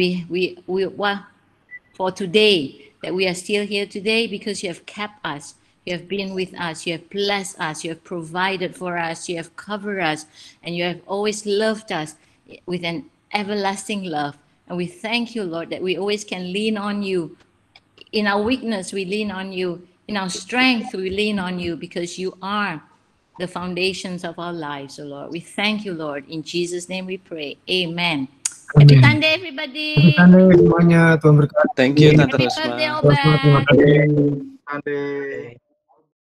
for today, that we are still here today, because you have kept us. You have been with us. You have blessed us. You have provided for us. You have covered us. And you have always loved us with an everlasting love. And we thank you, Lord, that we always can lean on you. In our weakness, we lean on you. In our strength, we lean on you, because you are the foundations of our lives, so Lord. We thank you, Lord. In Jesus' name we pray. Amen. Happy Sunday, everybody. Happy Sunday semuanya, Tuhan berkati. Thank you, Tante Happy Rosma. birthday, Terima kasih. Obed. Sunday.